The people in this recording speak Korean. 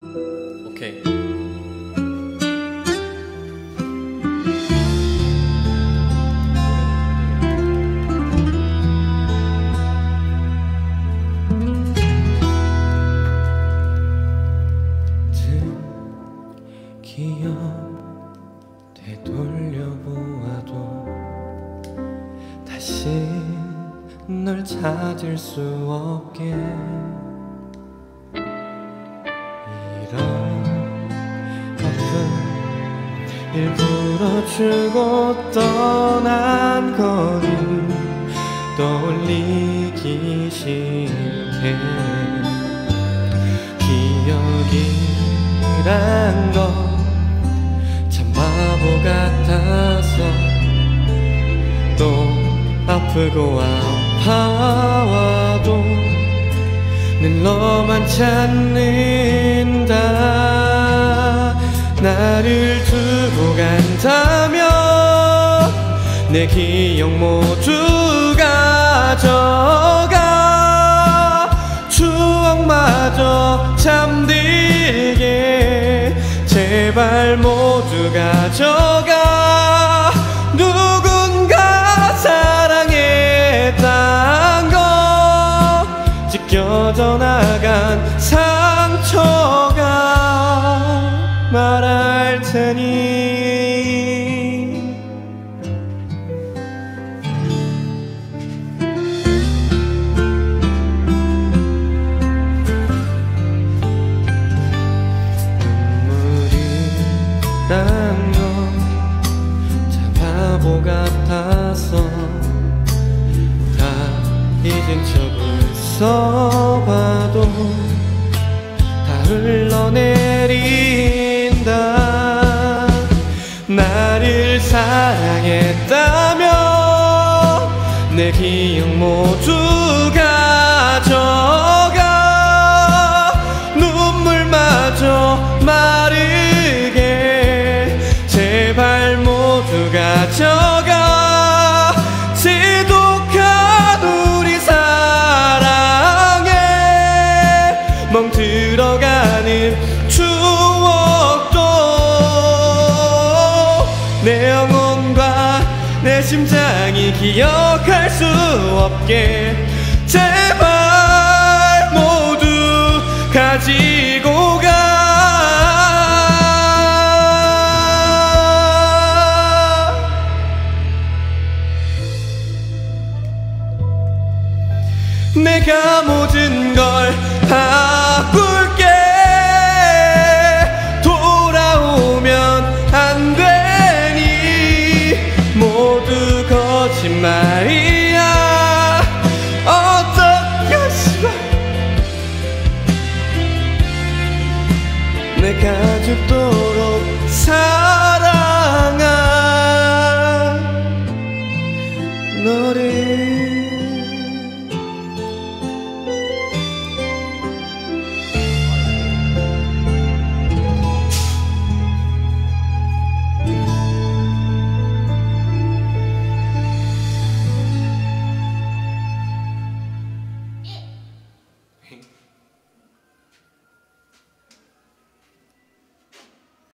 오케이. 기억 되돌려보아도 다시 널 찾을 수 없게 이런 아픔 일부러 주고 떠난 거니 떠올리기 싫게 기억이란 건 참 바보 같아서 또 아프고 아파와도 늘 너만 찾는다. 나를 두고 간다면 내 기억 모두 가져가 추억마저 잠들게 제발 모두 가져가. 누군가 사랑했단 거 찢겨져 나간 상처가 말할 테니 눈물이란 건 참 바보 같아서 다 잊은 척 웃어봐도 다 흘러내린다. 나를 사랑했다면 내 기억 모두 가져가 눈물마저 마르게 제발 모두 가져가. 지독한 우리 사랑에 멍들어가는 추억도 내 영혼과 내 심장이 기억할 수 없게 제발 모두 가지고 가. 내가 모든 걸 바꿀게. 돌아오면 안 되니 모두 거짓말이야. 어떻게 싫어 내가 죽도록 사랑한 너를